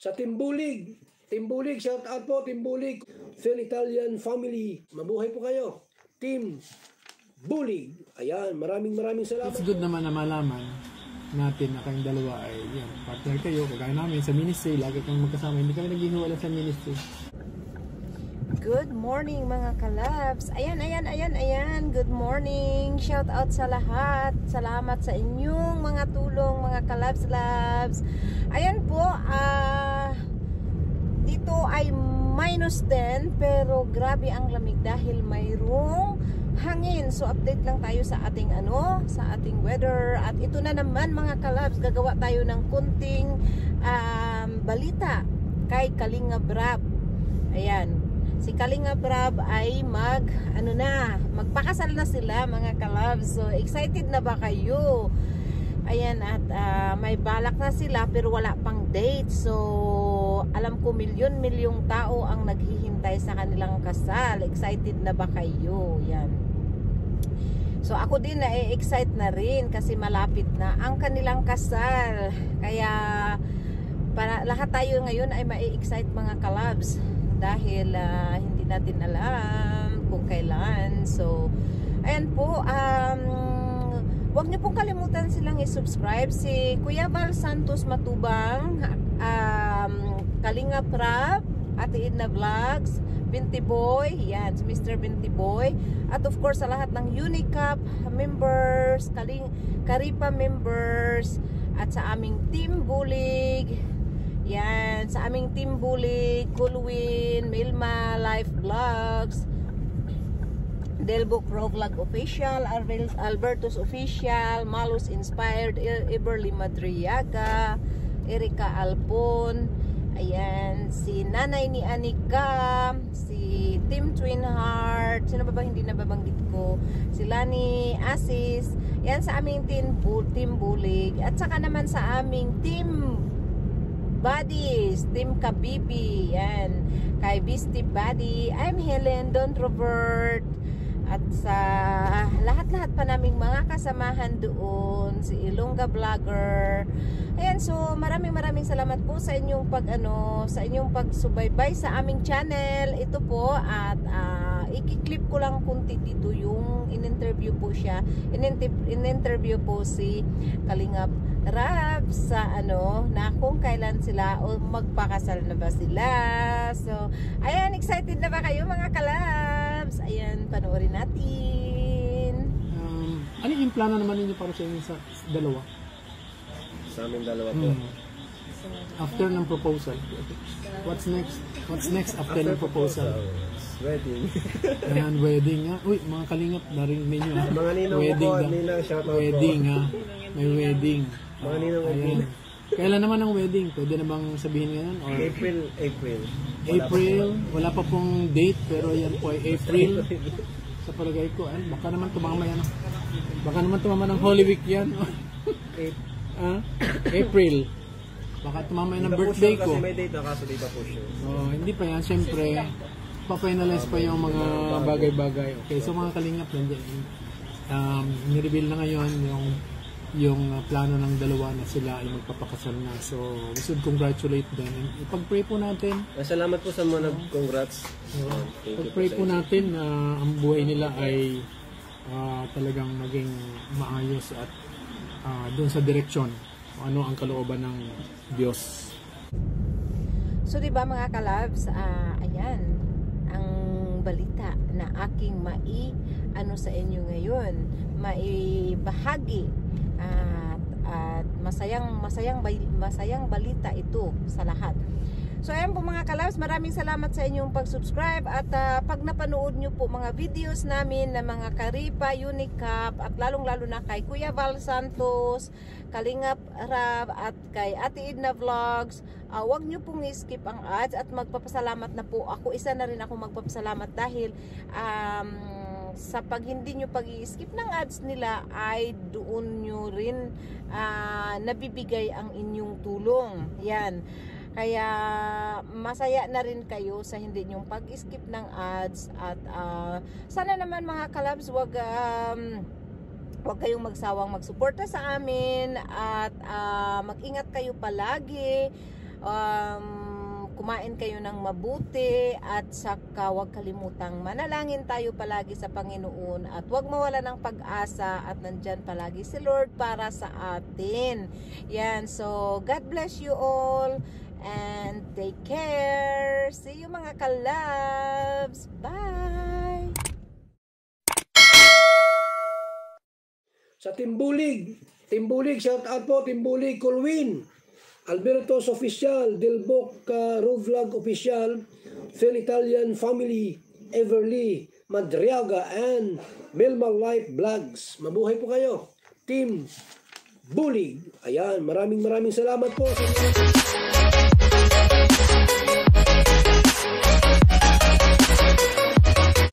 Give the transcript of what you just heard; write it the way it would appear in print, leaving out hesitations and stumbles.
Sa Team Bulig. Team Bulig, shout out po Team Bulig. Phil Italian family. Mabuhay po kayo. Team Bulig. Ayan, maraming salamat. It's good naman na malaman natin na kayong dalawa ay yan, partner kayo. Kagaya namin sa ministry, lagi kang magkasama. Hindi kami naghihiwalay sa ministry. Good morning mga kalabs. Ayan. Good morning. Shout out sa lahat. Salamat sa inyong mga tulong mga kalabs labs. Ayan po, dito ay -10 pero grabe ang lamig dahil mayroong hangin. So update lang tayo sa ating sa ating weather. At ito na naman mga kalabs, gagawa tayo ng kunting balita kay Kalinga Brab. Ayan. Si Kalinga Brab ay magpakasal na sila mga kalabs. So excited na ba kayo? Ayan, at may balak na sila pero wala pang date. So alam ko milyon-milyong tao ang naghihintay sa kanilang kasal. Excited na ba kayo? Yan. So ako din na-excite na rin kasi malapit na ang kanilang kasal. Kaya para lahat tayo ngayon ay ma-excite mga kalabs. Dahil hindi natin alam kung kailan. So, ayan po. Huwag niyo pong kalimutan silang i-subscribe. Si Kuya Val Santos Matubang, Kalinga Brab, Ate Edna Vlogs, Binti Boy, yan, si Mr. Binti Boy. At of course, sa lahat ng Unicap members, Karipa members, at sa aming Team Bulig. Yan, sa aming Team Bulig, Coolwin, Milma, Life Vlogs, Delbo Pro Vlog Official, Albertus Official, Malus Inspired, Iberly Madriaga, Erika Alpon, ayan, si Nanay ni Anika, si Team Twin Heart, sino ba hindi nababanggit ko, si Lani Asis, yan sa aming Team Bulig, at saka naman sa aming Team Buddies, Team Kabibi, yan, kay Beastie Buddy, I'm Helen, Don Robert, at sa lahat-lahat pa naming mga kasamahan doon, si Ilongga Vlogger. Ayan, so maraming salamat po sa inyong sa inyong pagsubaybay sa aming channel. Ito po, at i-clip ko lang kunti dito yung in-interview po siya. In-interview po si Kalinga Brab sa na kung kailan sila o magpakasal na ba sila. So, ayan, excited na ba kayo mga kalabs? Ayan, panoorin natin. Ano yung plano naman ninyo para sa inyo sa dalawa? Sa amin dalawa po. After ng proposal, what's next? What's next after ng proposal? Wedding. Ayan, wedding nga. Uy, mga kalingap, narinig ninyo ha. Mga ninong wedding po, ninang shout out wedding po. Ha. May wedding. Mga ninong wedding. Kailan naman ang wedding? Pwede na bang sabihin ngayon? Or April. Wala pa pong date, pero yan po ay April. Sa palagay ko, baka naman tumama yan. Baka naman tumama ng Holy Week yan. April. Baka tumama yan ng birthday ko. Kasi may date na, kaso date pa po siya. Hindi pa yan. Siyempre, pa-finalize pa yung mga bagay-bagay. Okay, so mga kalingap, nireveal na ngayon yung plano ng dalawa na sila ay magpapakasal na. So, we should congratulate them. And ipag-pray po natin. Salamat po sa mga nag-congrats. Pag-pray po natin na ang buhay nila ay talagang maging maayos at doon sa direksyon ano ang kalooban ng Diyos. So, diba mga kalabs, ayan, ang balita na aking sa inyo ngayon, maibahagi at masayang balita ito sa lahat. So ayan po mga kalabs, maraming salamat sa inyong pag-subscribe at pag napanood nyo po mga videos namin na mga Karipa, Unicap at lalong-lalo na kay Kuya Val Santos, Kalinga Brab at kay Ate Edna Vlogs, huwag nyo pong i-skip ang ads at magpapasalamat na po ako. Isa na rin ako magpapasalamat dahil sa pag hindi nyo pag-i-skip ng ads nila ay doon nyo rin nabibigay ang inyong tulong. Yan. Kaya masaya na rin kayo sa hindi nyong pag-skip ng ads at sana naman mga kalabs wag kayong magsawang magsuporta sa amin at mag-ingat kayo palagi kumain kayo ng mabuti at saka huwag kalimutang manalangin tayo palagi sa Panginoon at huwag mawala ng pag-asa at nandyan palagi si Lord para sa atin. Yan, so God bless you all and take care. See you mga ka-loves. Bye! Sa Team Bulig, shout out po, Team Bulig, Colwin, Alberto's Official, Delboc Rovlog Official, Phil Italian Family, Everly, Madriaga, and Melma Life Vlogs. Mabuhay po kayo. Team Bulig. Ayan, maraming salamat po sa